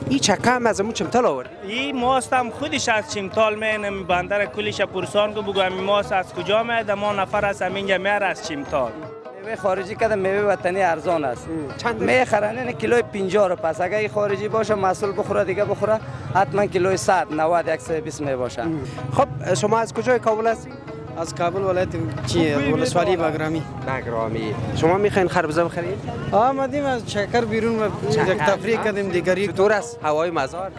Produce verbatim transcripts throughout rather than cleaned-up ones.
این چکه هم از امون چمتال آورد؟ این ماست هم خودش از چمتال میانم بندر کلش پرسان که بگو همین ماست از کجا میاد ما نفر از همینجا میار از چمتال. میوه خارجی کده میوه وطنی ارزان است. چند میخرن کیلوی پنجاه رو پس اگه این خارجی باشه مسئول بخوره دیگه بخوره حتما کیلوی صد نود صد و بیست می باشه. خب شما از کجای کابل هستی؟ از کابل ولایت چیه ولسوالی بگرامی. بگرامی. شما میخواین خربزه بخرید؟ آمدیم از چکر بیرون و یک تفریح کردیم دیگری. چطور است هوای مزار؟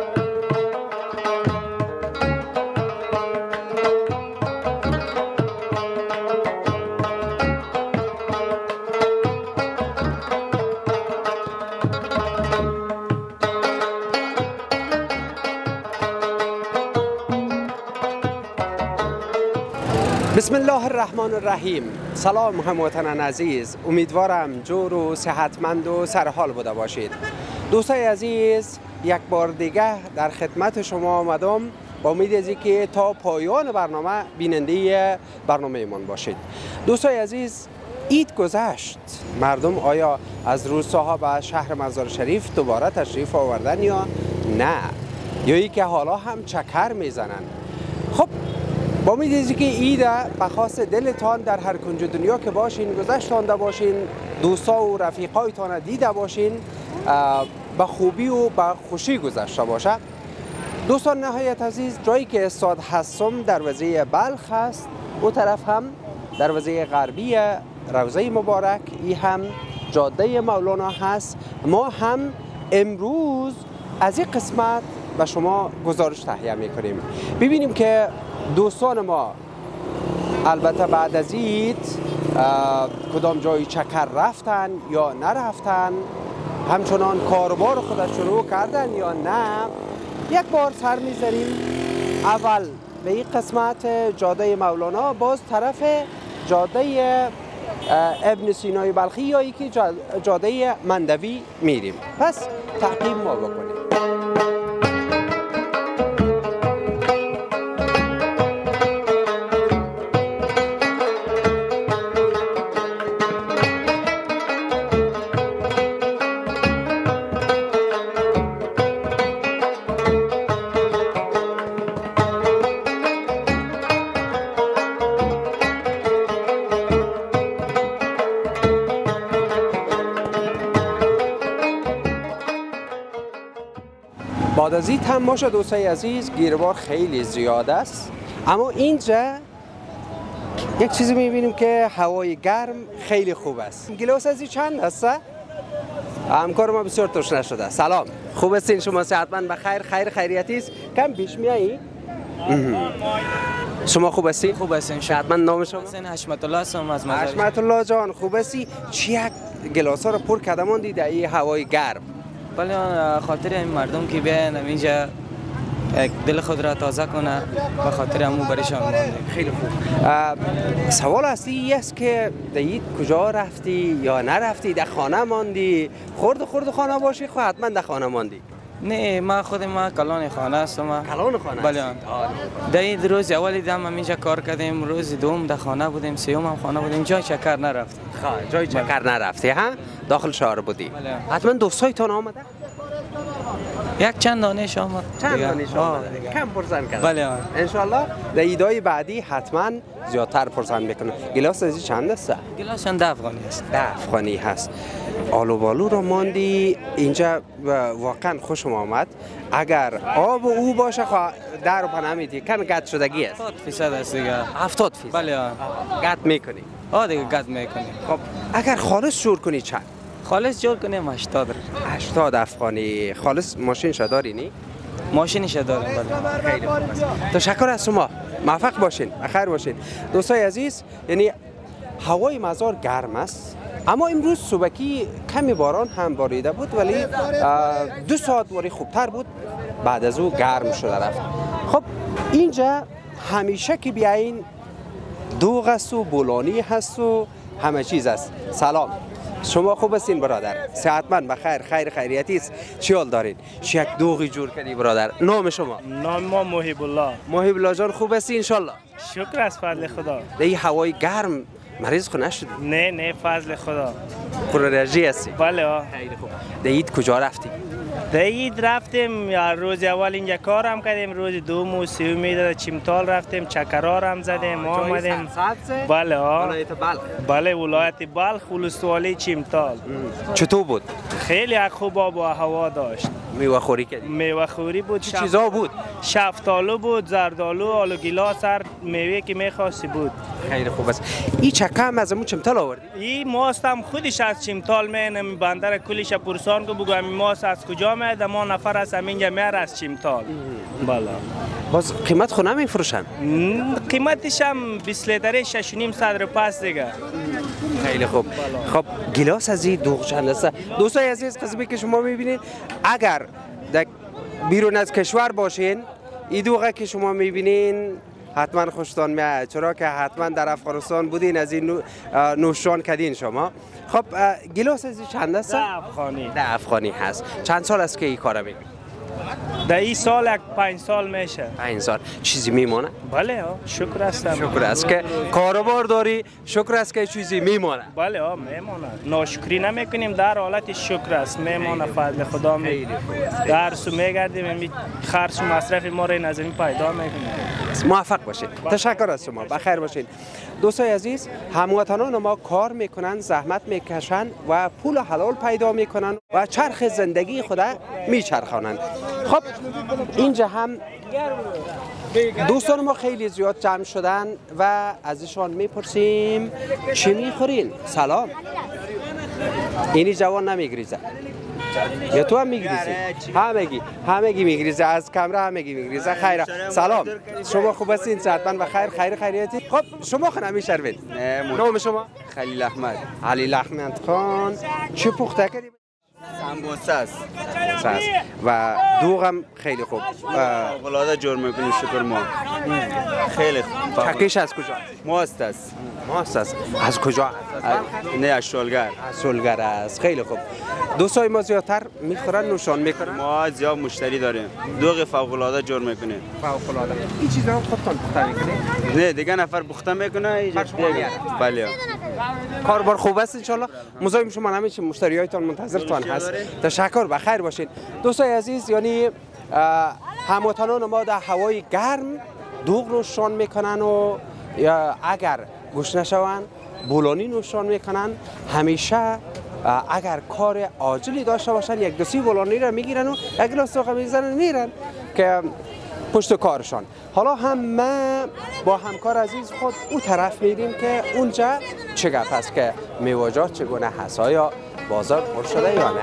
بسم الله الرحمن الرحیم. سلام هموطنان عزیز، امیدوارم جور و صحتمند و سرحال بوده باشید. دوستای عزیز، یک بار دیگه در خدمت شما آمدم با امید از اینکه تا پایان برنامه بیننده برنامه ایمان باشید. دوستای عزیز، عید گذشت، مردم آیا از روستاها به شهر مزار شریف دوباره تشریف آوردن یا نه، یا ای که حالا هم چکر میزنن؟ خب با امید از اینکه عید به خاص دلتان در هر کنج دنیا که باشین گذشتانده باشین، دوستا و رفیقایتان دیده باشین، به خوبی و به خوشی گذشته باشه. دوستان نهایت عزیز، جایی که استاد هستم دروازه بلخ است، او طرف هم دروازه غربی روضه مبارک، ای هم جاده مولانا هست. ما هم امروز از این قسمت به شما گزارش تهیه میکنیم، ببینیم که دوستان ما البته بعد از عید کدام جای چکر رفتن یا نرفتن، همچنان کاروبار خودش شروع کردن یا نه. یک بار سر میذاریم اول به این قسمت جاده مولانا، باز طرف جاده ابن سینای بلخی یا یکی جاده مندوی میریم. پس تعقیب ما بکنیم. بعد از این تماشا دوستای عزیز، گیروار خیلی زیاد است، اما اینجا یک چیزی میبینیم که هوای گرم خیلی خوب است. گیلاس از این چند هست؟ همکار ما بسیار تشنه شده. سلام، خوب هستین شما؟ صحتمند بخیر؟ خیر خیریتی است؟ کم پیش میایی؟ شما خوب هستی؟ خوب هستین. صحتمند. نام شما؟ حسین حشمت الله هستم از مزار. حشمت الله جان، خوب هستی؟ چی یک گلاس ها رو پر کردمان دیده این هوای گرم؟ بله، خاطر این مردم که بیاین اینجا دل خود را تازه کنه، به خاطر همون برشان مانده. خیلی خوب. سوال اصلی است که دید کجا رفتی یا نرفتی؟ در خانه ماندی؟ خورد خورد خانه باشی خب حتما در خانه ماندی. نه، ما خود ما کلان خانه هستم. کلان خانه؟ بله. در این روز اولی دم اینجا کار کردیم، روز دوم در خانه بودیم، سوم هم خانه بودیم، جای چکر نرفتیم. خب جای چکر نرفتی ها؟ داخل شهر بودی؟ بله. حتما دوستایتان آمده؟ یک چند دانش آمد. چند دانش آمده؟ کم پرسند کردن؟ بله. انشالله در ایدای بعدی حتما زیادتر پرسند بکنه. گلاس ازی چند است؟ گلاس چند افغانی است. ده افغانی هست. آلو بالو رو ماندی اینجا، واقعا خوشم آمد. اگر آب او باشه خواهد در و پناه میدی. کم گت شدگی است؟ هفتاد فیصد است دیگه. هفتاد فیصد؟ بله. گت میکنی؟ آه دیگه گت میکنی. خب اگر خالص جور کنی چند؟ خالص جور کنیم هشتاد. هشتاد افغانی. خالص ماشین شداری نی؟ ماشینش دارم. بله. خیلی خوب است. تشکر از شما. موفق باشین، بخیر باشین. دوستای عزیز، یعنی هوای مزار گرم است، اما امروز صبحی کمی باران هم باریده بود، ولی دو ساعت وری خوبتر بود، بعد از او گرم شده رفت. خب اینجا همیشه که بیاین دوغ است و بولانی هست و همه چیز است. سلام، شما خوب هستین برادر؟ صحتمند بخیر؟ خیر خیریتی است؟ چی حال دارین؟ چی یک دوغی جور کردی برادر؟ نام شما؟ نام ما محب الله. محب الله جان، خوب هستی ان شاء الله؟ شکر از فضل خدا. در این هوای گرم مریض خو نشدی؟ نه نه، فضل خدا. پر انرژی هستی؟ بله. خیلی خوب. در عید کجا رفتی؟ در عید رفتیم یا روز اول اینجا کار هم کردیم، روز دوم و سوم در چمتال رفتیم، چکرار هم زدیم، آمدیم. بله ها. ولایت بلخ. بله ولایت بلخ ولسوالی چمتال. چطور بود؟ خیلی خوب آب و هوا داشت. میوه خوری کردیم. میوه خوری بود. چه چیزا بود؟ شفتالو بود، زردالو، آلو گیلاس، هر میوه که میخواستی بود. خیلی خوب است. این چکه هم از همون چمتال آوردی؟ این ماست هم خودش از چمتال میانم، بندر کلش پرسان که بگو همین ماست از کجا میاد، ما نفر از همینجا میار از چمتال. بله. باز قیمت خو نمیفروشن؟ قیمتش هم بیست لیتره شش و نیم صد پس دیگه. خیلی خوب. خب گیلاس از این دوغ چند است؟ دوستای عزیز قسمی که شما میبینید اگر در بیرون از کشور باشین این دوغه که شما میبینین حتما خوشتان میاد، چرا که حتما در افغانستان بودین از این نوشان کردین شما. خب گیلاس از این چند است؟ ده افغانی. ده افغانی هست. چند سال است که این کارو میکنی؟ در این سال یک پنج سال میشه. پنج سال. چیزی میمونه؟ بله ها، شکر هستم. شکر است که کاروبار داری، شکر است که چیزی میمونه. بله ها میمونه. ناشکری نمیکنیم، در حالت شکر است، میمونه. فضل خدا می در سو میگردیم، خرج و مصرف ما را از این پیدا میکنیم. موفق باشید. تشکر از شما. بخیر باشید. دوستای عزیز، هموطنان ما کار میکنن، زحمت میکشن و پول حلال پیدا میکنن و چرخ زندگی خود میچرخانند. خب اینجا هم دوستان ما خیلی زیاد جمع شدن و ازشان میپرسیم چی میخورین؟ سلام. اینی جوان نمیگریزه یا تو هم میگریزی؟ همگی همگی میگریزه، از کمره همگی میگریزه. خیر. سلام، شما خوب هستین؟ صحتمند و خیر خیر خیریتی؟ خب شما خو نمیشروید؟ نام شما؟ خلیل احمد. خلیل احمد خان. چه پخته کردی؟ سمبوسه است و دوغم خیلی خوب. فوق‌العاده جور میکنیم شکر ما. خیلی خوب. چکش از کجا؟ ماست است. ماست است. از کجا؟ نه از شلگر. از سولگر است. خیلی خوب. دوستای ما زیادتر میخورن نوشان میکنن؟ ما زیاد مشتری داریم. دوغ فوق‌العاده جور میکنیم. فوق‌العاده. این چیزا هم خودتون پخته میکنید؟ نه دیگه نفر پخته میکنه اینجا. بله. کاربار خوب است ان شاء الله. مزاحم شما نمیشیم، مشتریایتان منتظرتان هست. تشکر، بخیر باشین. دوستای عزیز، یعنی هموطنان ما در هوای گرم دوغ نوشان میکنن و یا اگر گوش نشوند بولانی نوشان میکنن. همیشه اگر کار عاجلی داشته باشن یک دو سی بولانی را میگیرن و یک گلاس دوغ میزنن میرن که پشت کارشان. حالا هم ما با همکار عزیز خود او طرف میریم که اونجا چه گپ است، که میوه‌جات چگونه هست، آیا بازار پر شده یا نه.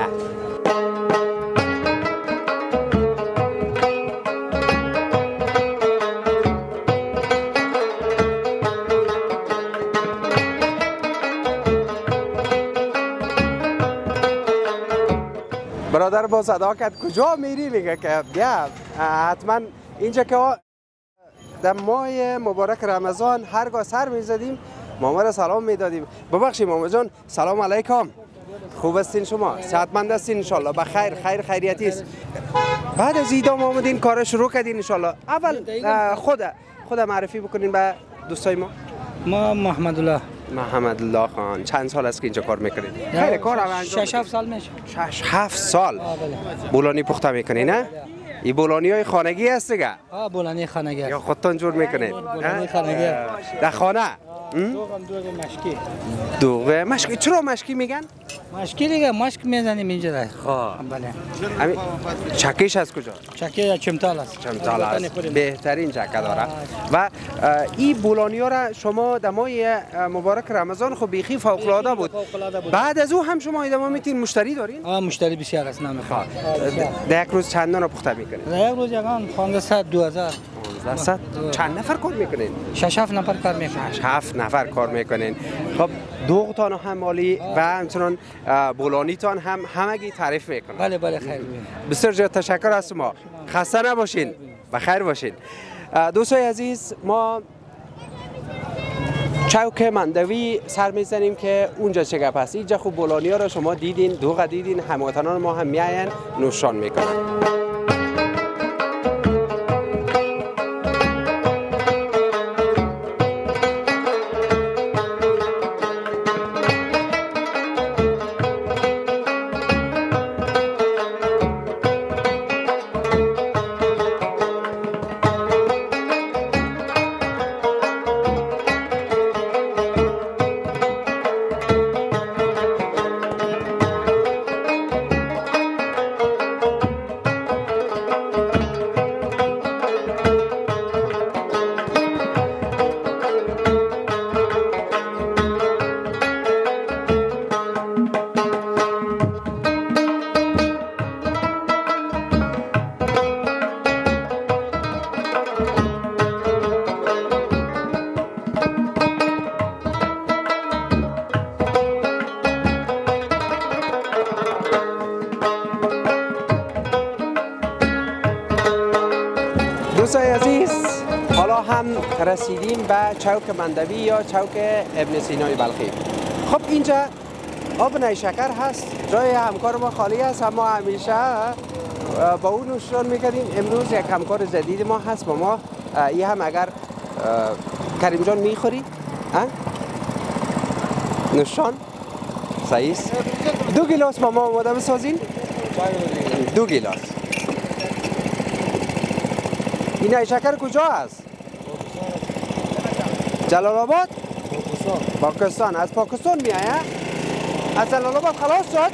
برادر با صداقت کجا میری؟ میگه که بیا حتما اینجا که در ماه مبارک رمضان هرگاه سر میزدیم ماما را سلام میدادیم. ببخشید ماما جان، سلام علیکم. خوب هستین شما؟ صحتمند هستین ان شاء الله؟ بخیر خیر خیریتی است. بعد از ایدام آمدین کار شروع کردین ان شاء الله. اول خود خود معرفی بکنین به دوستای ما. ما محمد الله. محمد الله خان. چند سال است که اینجا کار میکنید؟ خیلی کار انجام. شش هفت سال میشه. شش هفت سال. بولانی پخته میکنی نه؟ این بولانی های خانگی هست دیگه؟ آه بولانی خانگی. یا خودتان جور میکنید؟ بولانی خانگی. در خانه؟ دوغم دوغ مشکی. دوغ مشکی. چرا مشکی میگن؟ مشکی دیگه مشک میزنیم اینجا ده. خواه. بله. همین چکیش از کجا؟ چکی چمتال است. چمتال است. بهترین چکه داره. و این بولانی ها را شما در ماه مبارک رمضان خب بیخی فوق العاده بود. بعد از او هم شما ادامه میتین مشتری دارین؟ آه مشتری بسیار است نمیخواد. در یک روز چند نان پخته میکنید؟ در یک روز یگان پانصد دو هزار. پانصد چند نفر کار میکنین؟ شش هفت نفر کار میکنن. شش هفت نفر کار میکنین. خب دوغتان هم مالی و همچنان بولانیتان هم همگی تعریف میکنن. بله بله خیر. بسیار زیاد تشکر از شما. خسته نباشین. بخیر باشین. دوستای عزیز، ما چوک مندوی سر میزنیم که اونجا چه گپ است. اینجا خوب بولانی ها رو شما دیدین، دوغ دیدین، هموطنان ما هم میاین نوشان میکنن. دوستای عزیز، حالا هم رسیدیم به چوک مندوی یا چوک ابن سینای بلخی. خب اینجا آب نیشکر هست، جای همکار ما خالی است، اما همیشه با اون نوشیدن میکردیم. امروز یک همکار جدید ما هست با ما. این هم اگر کریم جان میخوری؟ نوشان؟ صحیح است. دو گلاس با ما آماده بسازین؟ دو گلاس. این نیشکر کجا است؟ جلال آباد؟ پاکستان. از پاکستان می آید؟ از جلال آباد خلاص شد؟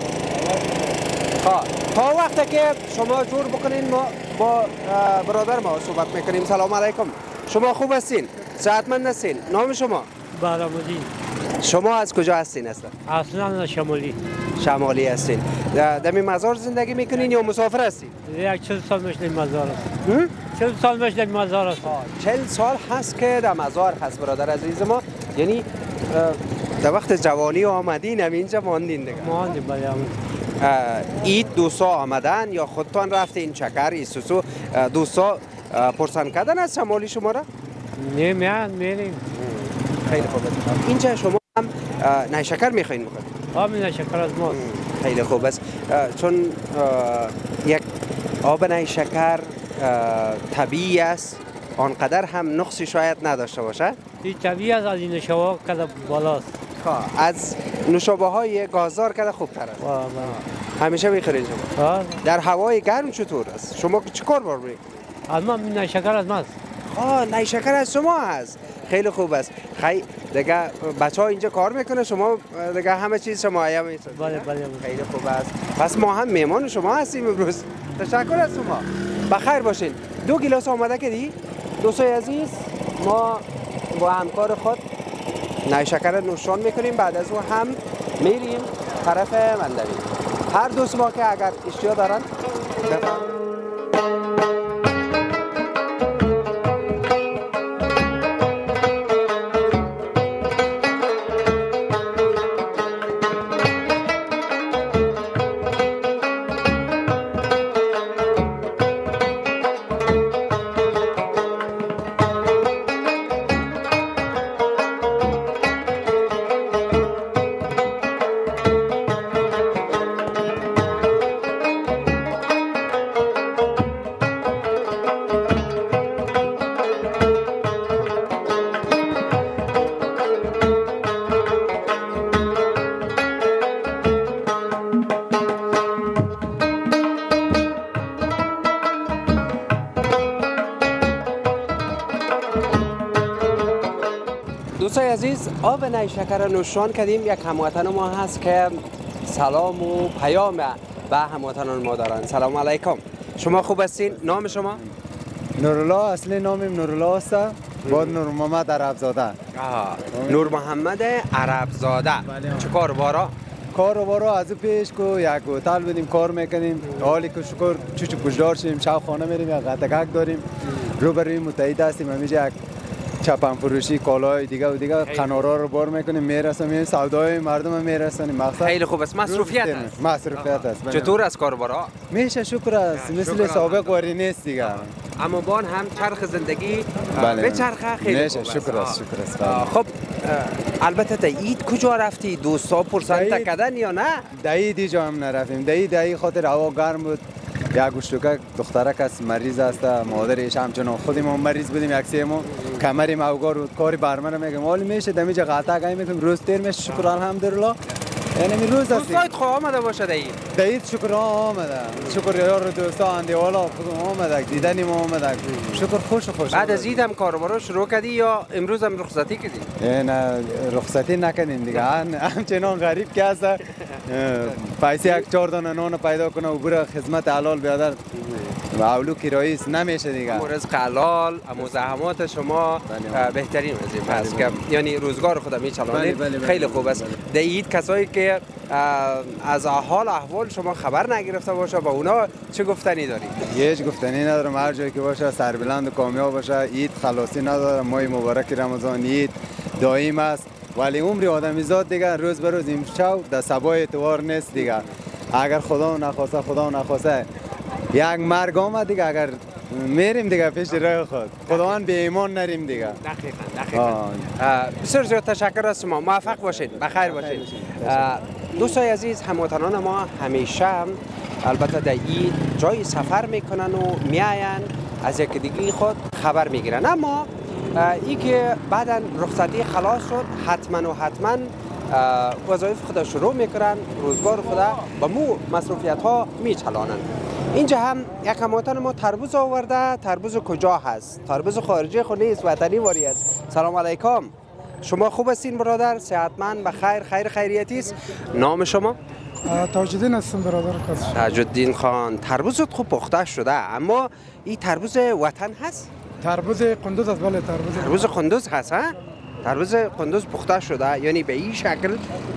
تا وقتی که شما جور بکنین ما با برادر ما صحبت میکنیم. سلام علیکم. شما خوب هستین؟ صحتمند هستین؟ نام شما؟ بهرام‌الدین. شما از کجا هستین اصلا؟ اصلا شمالی. شمالی هستین. در این مزار زندگی میکنین یا مسافر هستین؟ یک چهل سال میشه در مزار است. چهل سال میشه در مزار است. چهل سال هست که در مزار هست برادر عزیز ما. یعنی در وقت جوانی آمدین همینجا ماندین دیگه؟ ماندیم بله. اید دوستا آمدن یا خودتان رفتین چکر ایسوسو دوستا پرسان کردن از شمالی شما را؟ نه میان میریم. خیلی خوب است. اینجا شما هم نیشکر میخواین بخورید؟ آب نیشکر از ماست. خیلی خوب است. چون یک آب نیشکر طبیعی است، آنقدر هم نقصی شاید نداشته باشه. این طبیعی است، از این نوشابه کده بالاست. از نوشابه های گازدار کده خوبتر است. همیشه میخورید شما؟ در هوای گرم چطور است؟ شما چه کار بار برید؟ از ما نیشکر از ماست. آه نیشکر از شما هست. خیلی خوب است. خیلی دیگه بچه ها اینجا کار میکنه، شما دیگه همه چیز شما ایا میسازید. بله بله. خیلی خوب است. پس ما هم مهمان شما هستیم امروز. تشکر از شما. بخیر باشین. دو گلاس آماده کردی؟ دوستای عزیز، ما با همکار خود نیشکر نوشان میکنیم، بعد از اون هم میریم طرف مندوی. هر دوست ما که اگر اشتیا دارن بفرمایید. دوستای عزیز، آب نیشکر نوشان کردیم. یک هموطن ما هست که سلام و پیام به هموطنان ما دارن. سلام علیکم. شما خوب هستین؟ نام شما؟ نورالله. اصلی نامم نورالله است. بعد نور محمد عربزاده. نور محمد عربزاده. چه کاروبارا؟ کاروبارا از پیش کو یک هتل بودیم کار میکنیم. حالی که شکر چوچو پوشدار شدیم، شب خانه میریم، یک قطعک داریم. روبروی متحد هستیم. همیشه یک چپن فروشی کالای دیگه و دیگه قنارا رو بار میکنیم، میرسونیم، سودای مردم میرسونیم. مقصد خیلی خوب است. مصروفیت است. مصروفیت است. چطور از کاربارا؟ میشه شکر است. مثل سابق واری نیست دیگه. اما بان هم چرخ زندگی به چرخه خیلی خوب است. شکر است. شکر است. خب البته تا عید کجا رفتی؟ دوستا پرسان کردن یا نه؟ دایی دیجا هم نرفتیم. دایی دایی خاطر هوا گرم بود. یک گوشتوکه دخترک است، مریض است، مادرش همچنان خودیم هم مریض بودیم. یک سه ماه کمریم اوگار بود. کاری برمنه میگم حالی میشه دمیجا قطع گایم میکنیم. روز تیر میشه شکر الحمدلله. یعنی می روز است. دوستایت خواه آمده باشه دایی؟ دایی شکر آمده. شکر یار دوستا اندی والا آمده. دیدنی ما آمده. شکر خوش خوش. بعد از عید هم کاربارا شروع کردی یا امروز هم رخصتی کردی؟ نه رخصتی نکنیم دیگه. همچنان غریب که است. پیسه یک چهار دانه نان پیدا کنه و بره خدمت حلال بیادر و اولو کرایی است نمیشه دیگه. رزق حلال، مزاحمات شما بهترین وظیفه است که یعنی روزگار خود میچلانید. خیلی خوب است. در عید کسایی که از حال احوال شما خبر نگرفته باشه با اونا چه گفتنی داری؟ هیچ گفتنی ندارم. هر جایی که باشه سربلند و کامیاب باشه. عید خلاصی نداره. ماه مبارک رمضان عید دائم است. ولی عمر آدمیزاد دیگه روز به روز امشب در صبای اعتبار نیست دیگه. اگر خدا نخواسته خدا نخواسته یک مرگ آمد دیگه، اگر میریم دیگه پیش راه خود خداوند به ایمان نریم دیگه. دقیقاً دقیقاً. بسیار زیاد تشکر از شما. موفق باشید، بخیر باشید. دوستای عزیز، هموطنان ما همیشه البته در این جای سفر میکنن و میاین از یک دیگه خود خبر میگیرن، اما ای که بعدا رخصتی خلاص شد حتما و حتما وظایف خود شروع میکنن، روزگار خود با مو مصروفیت ها میچلانن. اینجا هم یک هموطن ما تربوز آورده. تربوز کجا هست؟ تربوز خارجی خود نیست، وطنی واری است. سلام علیکم، شما خوب هستین برادر؟ صحتمند، بخیر، خیر خیریتی است؟ نام شما؟ تاج‌الدین هستم برادر. تاج‌الدین خان، تربوزت خوب پخته شده، اما این تربوز وطن هست؟ تربوز قندوز است. بله تربوز تربوز قندوز هست. ها تربوز قندوز پخته شده، یعنی به این شکل؟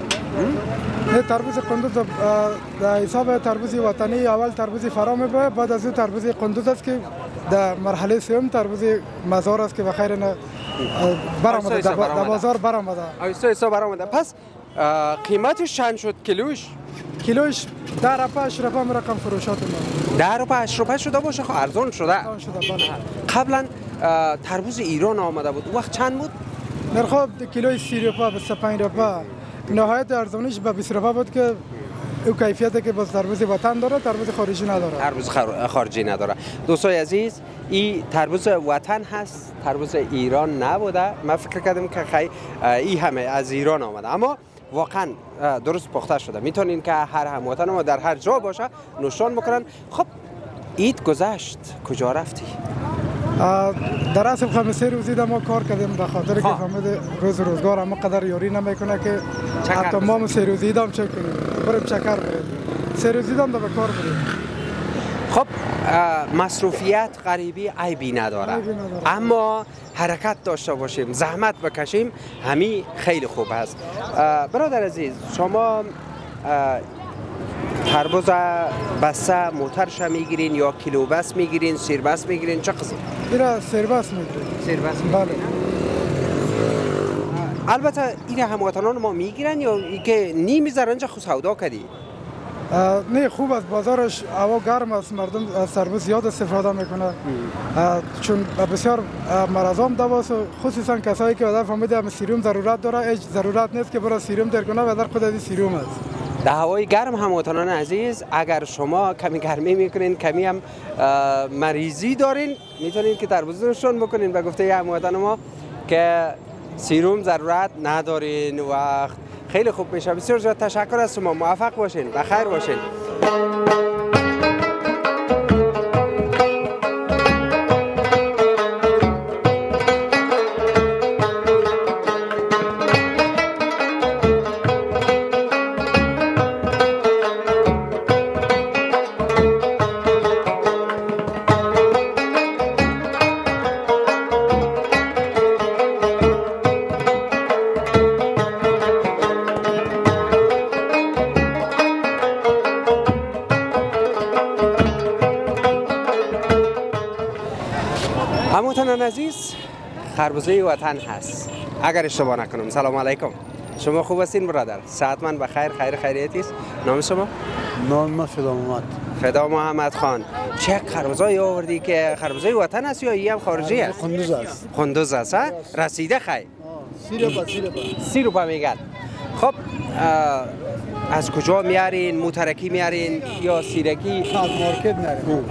نه، تربوز قندوز در حساب تربوز وطنی اول تربوز فرام به، بعد از اون تربوز قندوز است که در مرحله سوم تربوز مزار است که بخیر نه برآمده در بازار برآمده. آیسته ایسا برآمده. پس قیمتش چند شد کیلوش؟ کیلوش ده روپه هشت روپه هم رقم فروشات ما. ده روپه هشت روپه شده باشه، خب ارزان شده. ارزان شده بله. قبلا تربوز ایران آمده بود، وقت چند بود؟ نرخ کیلوی سی روپه بیست و پنج روپه، نهایت ارزانش به بیست روپه بود که او کیفیتی که باز تربوز وطن داره، تربوز خارجی نداره. تربوز خارجی نداره. دوستای عزیز، این تربوز وطن هست، تربوز ایران نبوده. من فکر کردم که خیلی این همه از ایران آمده، اما واقعا درست پخته شده. میتونین که هر هموطن ما در هر جا باشه نوشان بکنن. خب عید گذشت، کجا رفتی؟ در اصل خمس سه روزی ما کار کردیم، به خاطر که فهمید روز روزگار اما قدر یاری نمیکنه که حتی ما سه روزی دام چک کنیم، بریم چکر بریم، سه روزی دام به کار بریم. خب مصروفیت غریبی عیبی نداره، اما حرکت داشته باشیم، زحمت بکشیم، همین خیلی خوب است. برادر عزیز، شما تربوز بسته موترش میگیرین یا کیلو بس میگیرین، سیر بس میگیرین، چه قسم؟ اینا سیر بس میگیرین. سیر بس بله. البته این هموطنان ما میگیرن یا که نی میذارن چه خود سودا کردی؟ نه، خوب است، بازارش هوا گرم است، مردم از تربوز زیاد استفاده میکنه، چون بسیار مرضام دواست، خصوصا کسایی که در فهمیده سیروم ضرورت داره، هیچ ضرورت نیست که برای سیروم در کنه و در خود از سیروم است. در هوای گرم هموطنان عزیز، اگر شما کمی گرمی میکنین، کمی هم مریضی دارین، میتونین که تربوز نوشان بکنین به گفته هموطن ما که سیروم ضرورت ندارین. وقت خیلی خوب میشه. بسیار زیاد تشکر از شما، موفق باشین، بخیر باشین. هموطنان عزیز، خربزه وطن هست اگر اشتباه نکنم. سلام علیکم، شما خوب هستین برادر؟ صحتمند، بخیر، خیر خیریتی است؟ نام شما؟ نام من فدا محمد. فدا محمد خان. چه خربزه‌ای آوردی که خربزه وطن است یا این هم خارجی است؟ قندوز است. قندوز است ها؟ رسیده خیر؟ سی روپه سی روپه. سی روپه میگن. خب از کجا میارین؟ موترکی میارین یا سیرکی؟ از مارکت میارین.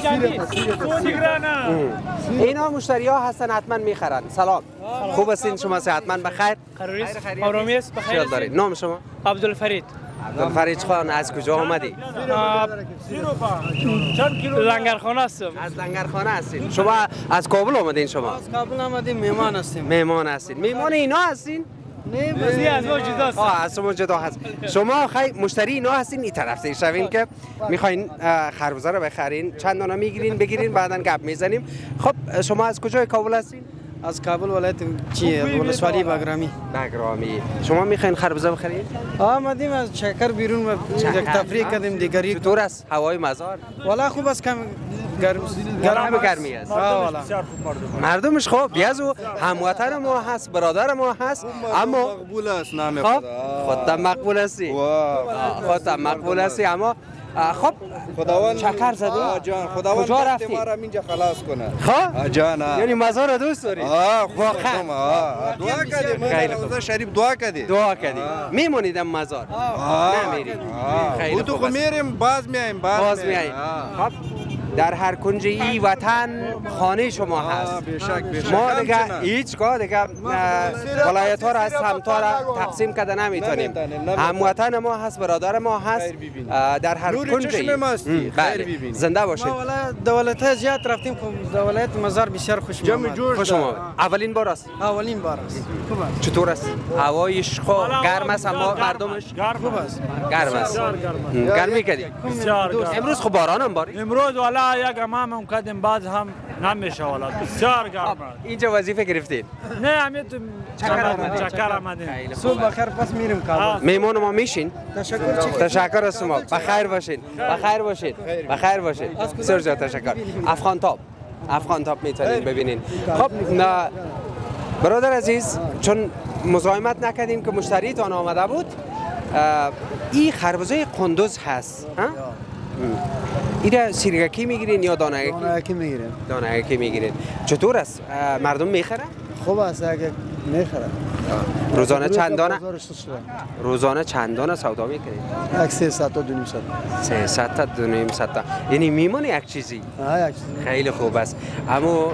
اینا مشتری ها هستن، حتما میخرن. سلام، خوب هستین شما؟ صحتمند، بخیر؟ آرامی است، بخیر هستین؟ نام شما؟ عبدالفرید. عبدالفرید خان، از کجا آمدی؟ لنگرخانه هستم. از لنگرخانه هستین. شما از کابل آمدین؟ شما از کابل آمدیم، مهمان هستیم. مهمان هستین؟ مهمان اینا هستین؟ نه، بازی از ما جدا است. آه، از شما جدا هست. شما خیلی مشتری اینا هستین، این طرف دیگه شوین که میخواین خربزه رو بخرین، چند دانه میگیرین بگیرین، بعدن گپ میزنیم. خب شما از کجای کابل هستین؟ از کابل ولایت چیه؟ ولسوالی بگرامی. بگرامی. شما میخواین خربزه بخرید؟ آمدیم از چکر بیرون و یک تفریح کردیم دیگری. چطور است هوای مزار؟ والا خوب است، کم گرم گرم گرمی است. مردمش خوب، بیازو هموطن ما هست، برادر ما هست، اما مقبول است. نام خب خودت مقبول هستی؟ خودت مقبول هستی، اما خب خداوند چکر زدی؟ آه جان خداوند کجا رفتی؟ ما را اینجا خلاص کنه. ها؟ آه جان آه. یعنی مزار دوست داری؟ آه واقعا. آه دعا کردی خیلی روزه شریف دعا کردی. دعا کردی. میمونید هم مزار؟ نمیری. خیلی خوب. تو میریم باز میایم باز میایم. خب در هر کنج ای وطن خانه شما هست. بیشک بیشک. ما دیگه هیچگاه دیگه ولایت ها را از سمت ها را تقسیم کرده نمیتونیم. هموطن ما هست، برادر ما هست. در هر کنج ای. بله. زنده باشید. ما دولت زیاد رفتیم، دولت مزار بسیار خوش آمد. خوش آمد. اولین بار است. اولین بار است. خوب است. چطور است؟ هوایش خو گرم است اما مردمش خوب است. گرم است. گرمی کردی؟ امروز خب باران هم باری؟ امروز والا یک امام کردیم بعد هم نمیشه والا بسیار گرم. اینجا وظیفه گرفتید؟ نه همین چکر آمدیم. چکر آمدیم. صبح بخیر پس میریم کابل. میمون ما میشین؟ تشکر. تشکر از شما. بخیر باشین. بخیر باشین. بخیر باشین. بسیار زیاد تشکر. افغان تاپ. افغان تاپ میتونین ببینین. خب نه برادر عزیز، چون مزاحمت نکردیم که مشتریتان آمده بود، این خربزه قندوز هست. ایره سیرگکی میگیرین یا دانگکی؟ دانگکی میگیرین. دانگکی میگیرین. چطور است؟ مردم میخرن؟ خوب است اگه میخرن. روزانه چند دانه؟ روزانه چند دانه سودا میکنید؟ یک سیصد تا دو نیم صد. سیصد تا دو نیم صد تا. یعنی میمونه یک چیزی؟ ها یک چیزی. خیلی خوب است. اما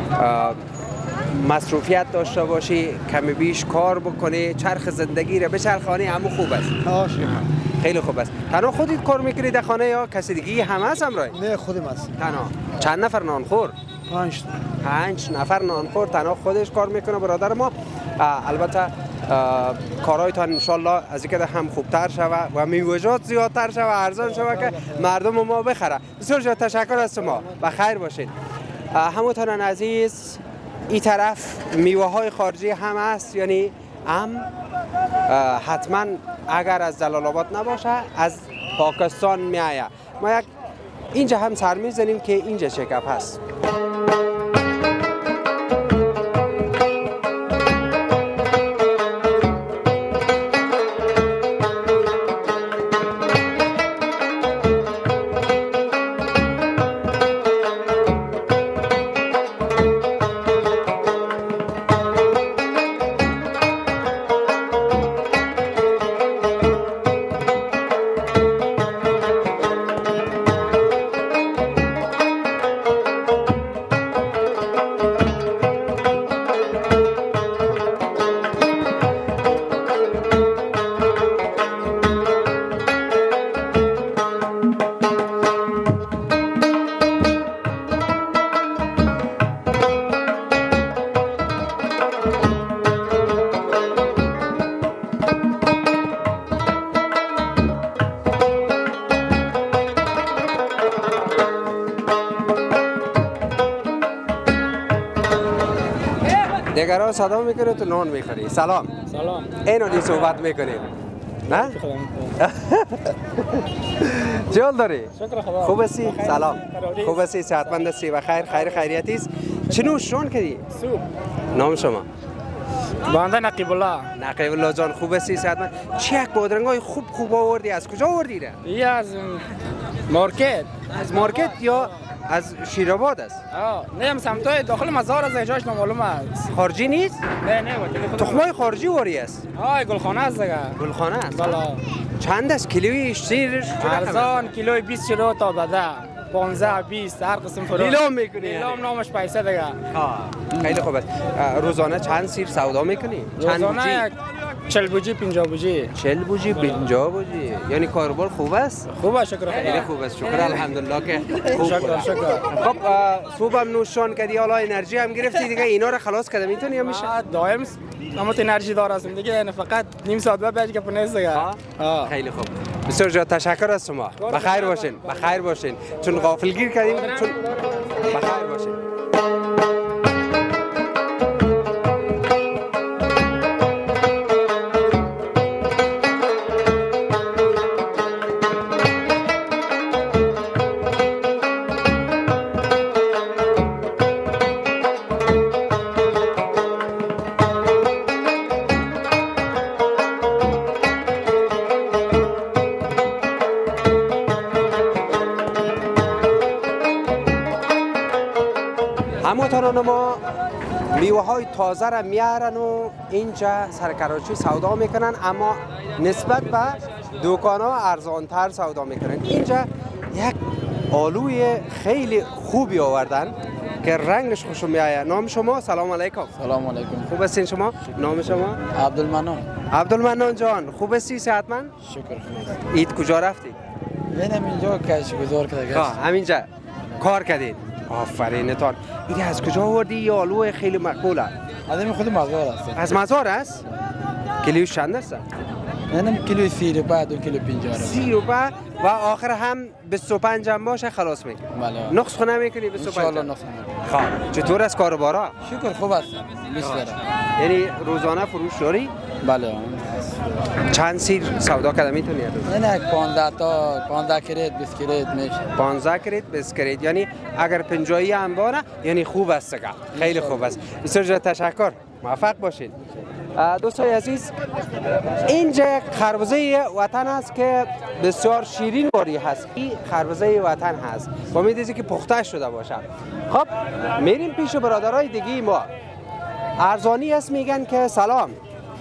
مصروفیت داشته باشی، کمی بیش کار بکنی، چرخ زندگی را بچرخانی، همون خوب است. خیلی خوب است. تنها خودت کار میکنی در خانه یا کسی دیگه هم هست همراه؟ نه خودم هست. تنها. چند نفر نانخور؟ پنج. پنج نفر نانخور تنها خودش کار میکنه برادر ما. البته کارهایتان انشالله از اینکه هم خوبتر شوه و میوه‌جات زیادتر شوه، ارزان شوه که مردم ما بخره. بسیار زیاد تشکر از شما. بخیر باشید. هموطنان عزیز، این طرف میوه های خارجی هم هست، یعنی هم حتما اگر از جلال آباد نباشه از پاکستان میآید. ما یک اینجا هم سر میزنیم که اینجا چکپ هست. دیگران صدا میکنه تو نان میخوری. سلام. سلام. اینو صحبت میکنیم. نه؟ جال داری؟ شکر خدا. خوب هستی؟ سلام. خوب هستی؟ صحتمند هستی و خیر خیر خیریتی است. چه نوشون کردی؟ سوپ. نام شما؟ بنده نقیب الله. نقیب الله جان، خوب هستی؟ صحتمند؟ چه یک بادرنگای خوب خوب آوردی؟ از کجا آوردی را؟ این از مارکت. از مارکت یا از شیرآباد است؟ آه نه، هم سمتای داخل مزار از جاش نامعلوم است. خارجی نیست؟ نه نه وکیل تخمای خارجی واری است. آه گلخانه است دیگه. گلخانه است. بالا. چند است کیلویش؟ سیرش ارزان کیلوی بیست کیلو تا بده. پانزده بیست هر قسم فروش. نیلام میکنی؟ نیلام نامش پیسه دیگه. ها خیلی خوب است. روزانه چند سیر سودا میکنی؟ چند روزانه چهل بوجی پنجاه بوجی. چهل بوجی پنجاه بوجی. یعنی کاروبار خوب است؟ خوبه شکر خدا. خیلی خوب است. شکر الحمدلله که خوب. شکر شکر. خب صبح هم نوشان کردی، حالا انرژی هم گرفتی دیگه، اینا رو خلاص کردم میتونی یا میشه؟ دائم اما انرژی دار هستم دیگه، نه فقط نیم ساعت بعد بیاج که نیست دیگه. خیلی خوب. بسیار زیاد تشکر از شما. بخیر باشین. بخیر باشین. چون غافلگیر کردیم، چون بخیر باشین. هموطنان ما میوه های تازه را میارن و اینجا سرکراچی سودا میکنن، اما نسبت به دکان ها ارزانتر سودا میکنن. اینجا یک آلوی خیلی خوبی آوردن که رنگش خوش میآید. نام شما؟ سلام علیکم. سلام علیکم. خوب هستین شما؟ نام شما؟ عبدالمنان. عبدالمنان جان خوب هستی؟ صحتمند؟ شکر خدا. عید کجا رفتی؟ من اینجا کش گذار کرده. ها همینجا کار کردین. آفرینتان. این از کجا آوردی؟ یه آلو خیلی مقبوله. از این خود مزار است. از مزار است؟ کیلوش چند است؟ منم کیلو سی روپیه دو کیلو پنجاه روپیه. سی روپیه و آخر هم بیست و پنج هم باشه خلاص میکنی. بله. نقص خو نمیکنی بیست و پنج؟ ان شاء الله نقص نمیکنم. خب چطور است کاربارا؟ شکر خوب است. بسیار. یعنی روزانه فروش داری؟ بله. چند سیر سودا کردی میتونی؟ نه پانزده تا پانزده کریت بیست کریت میشه. پانزده کریت بیست کریت، یعنی اگر پنجاهی هم باره یعنی خوب است. خیلی خوب است. بسیار تشکر. موفق باشید. دوستای عزیز، اینجا خربزه وطن است که بسیار شیرین باری هست. این خربزه وطن هست. با امید که پخته شده باشه. خب میریم پیش برادرای دیگه. ما ارزانی است میگن که سلام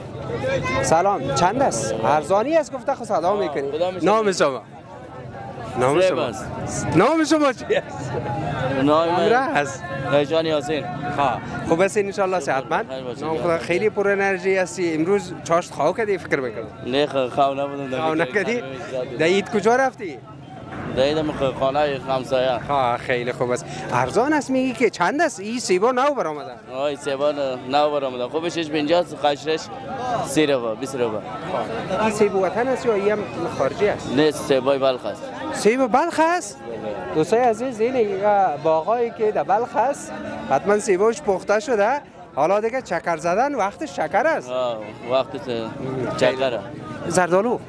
سلام چند است؟ ارزانی است گفته خود سلام میکنی. نام شما؟ نام شما؟ نام شما چی است؟ نام من است ریجان یاسین. ها خوب هستین ان شاء الله صحتمند؟ نام خدا خیلی پر انرژی هستی. امروز چاشت خواو کردی فکر میکنم؟ نه خواو نبودم. خواو نکردی؟ در عید کجا رفتی؟ دیدم خانه همسایه. ها خیلی خوب است. ارزان است میگی که چند است؟ این سیبا نو برآمده. آی سیبا نو برآمده. خوبش پنجاه، قشرش سی روپیه بیست روپیه. این سیب وطن است یا این خارجی است؟ نه سیبای بلخ است. سیب بلخ است؟ دوستای عزیز این باغایی که در بلخ است حتما سیباش پخته شده. حالا دیگه چکر زدن وقتش چکر است. آه وقتش چکره. زردالو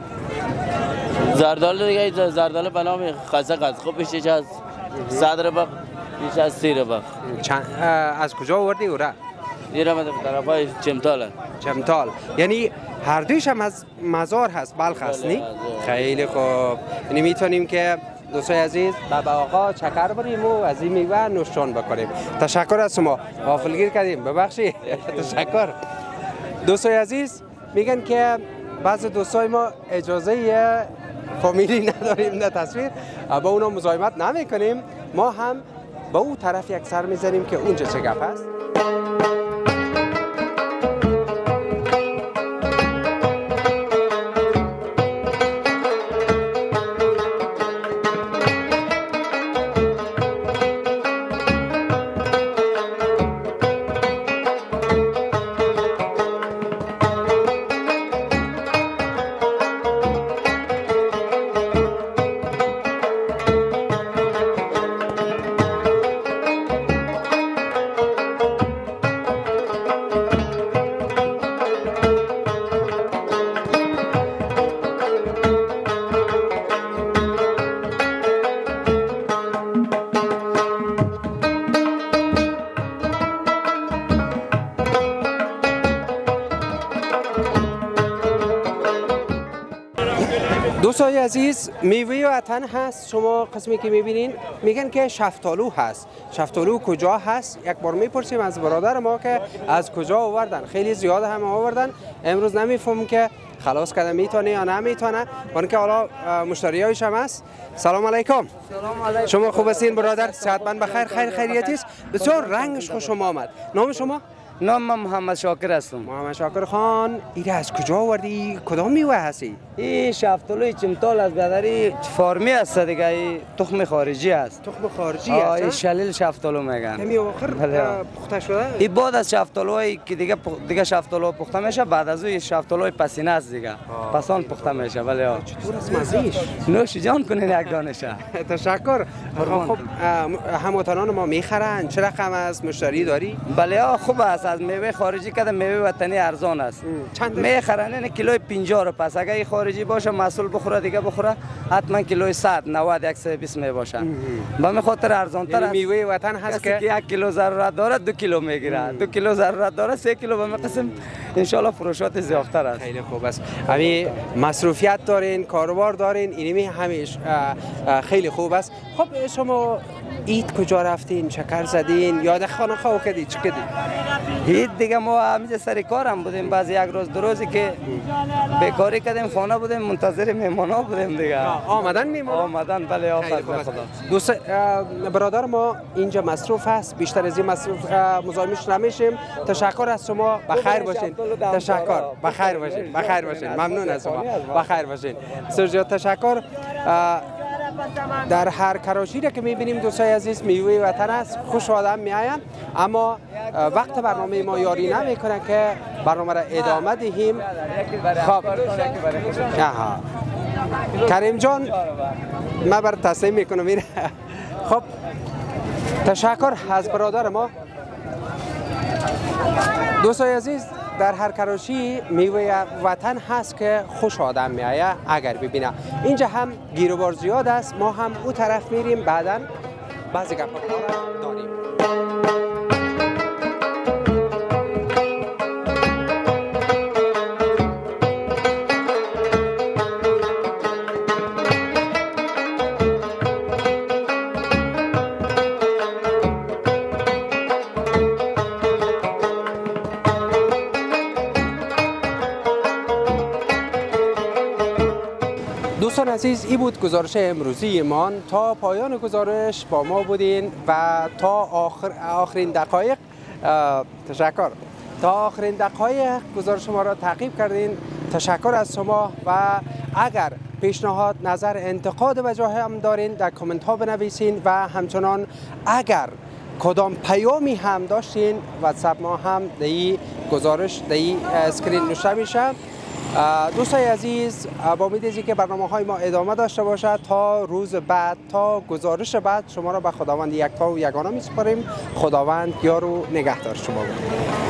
زردالو دیگه زردالو به نام خزق است. خوب بیش از صد روپیه بیش از سی روپیه. از کجا آوردی او را؟ این را در طرفای چمتال. چمتال یعنی هر دویش هم از مزار هست بلخ است نی؟ خیلی خوب. یعنی میتونیم که دوستای عزیز بابا آقا چکر بریم و از این میوه نوشجان بکنیم. تشکر از شما. غافلگیر کردیم ببخشید. تشکر. دوستای عزیز میگن که بعض دوستای ما اجازه فامیلی نداریم در تصویر، با اونا مزاحمت نمیکنیم. ما هم با اون طرف یک سر میزنیم که اونجا چه گپ هست. دوستای عزیز میوه وطن هست. شما قسمی که میبینین میگن که شفتالو هست. شفتالو کجا هست؟ یک بار میپرسیم از برادر ما که از کجا آوردن. خیلی زیاد هم آوردن. امروز نمیفهمم که خلاص کردن میتونه یا نمیتونه، ولی که حالا مشتریایش هم هست. سلام علیکم. سلام علیکم. شما خوب هستین برادر؟ صحتمند بخیر؟ خیر خیریتی است؟ بسیار رنگش خوش آمد. نام شما؟ نام من محمد شاکر هستم. محمد شاکر خان، این از کجا آوردی؟ کدام میوه هستی؟ این شفتالوی چمتال از بدری فارمی است دیگه. این تخم خارجی است. تخم خارجی است. این شلیل شفتالو میگن. کمی آخر پخته شده؟ این بعد از شفتالوی که دیگه پخ... دیگه شفتالو پخته میشه، بعد از اون شفتالوی پسینه است دیگه. پس آن پخته میشه. ولی چطور است مزهش؟ نوش جان کنین یک دانشه. تشکر. خب هموطنان ما میخرن؟ چه رقم است؟ مشتری داری؟ بله خوب است. از میوه خارجی کده میوه وطنی ارزان است. چند میخرن این کیلوی پنجاه رو. پس اگه خارجی باشه مسئول بخوره دیگه بخوره حتما کیلوی صد نود صد و بیست می باشه. به می خاطر ارزان تر است. میوه وطن هست که یک کیلو ضرورت داره دو کیلو میگیره. دو کیلو ضرورت داره سه کیلو به قسم ان شاء الله فروشات زیادتر است. خیلی خوب است. همین مصروفیت دارین، کاروبار دارین، اینمی همیش خیلی خوب است. خب شما عید کجا رفتین؟ چکر زدین؟ یاد خانه خواه کردی؟ چی کردی؟ عید دیگه ما همینجا سر کارم بودیم، بعضی یک روز دو روزی که بیکاری کردیم خانه بودیم منتظر مهمانا بودیم دیگه. آمدن میمون؟ آمدن بله آفرین خدا. دوست برادر ما اینجا مصروف است، بیشتر از این مصروف مزاحمش نمیشیم. تشکر از شما، بخیر باشین. تشکر، بخیر باشین. بخیر باشین. ممنون از شما. بخیر باشین. سرجو تشکر. در هر کراشی را که میبینیم دوستای عزیز میوه وطن است، خوش آدم میآیند، اما وقت برنامه ما یاری نمیکنه که برنامه را ادامه دهیم. خب آها کریم جان من بر تصمیم میکنم میره. خب تشکر از برادر ما. دوستای عزیز در هر کراشی میوه وطن هست که خوش آدم میآید اگر ببینه. اینجا هم گیر و بار زیاد است، ما هم او طرف میریم، بعدا بعضی گپ داریم. دوستان عزیز این بود گزارش امروزی ما. تا پایان گزارش با ما بودین و تا آخر آخرین دقایق تشکر تا آخرین دقایق گزارش ما را تعقیب کردین. تشکر از شما و اگر پیشنهاد، نظر، انتقاد وجه هم دارین در کامنت ها بنویسین و همچنان اگر کدام پیامی هم داشتین واتساپ ما هم در این گزارش در این اسکرین نوشته میشه. دوستای عزیز با امید از اینکه برنامه های ما ادامه داشته باشد تا روز بعد، تا گزارش بعد شما را به خداوند یکتا و یگانه میسپاریم. خداوند یار و نگهدار شما بود.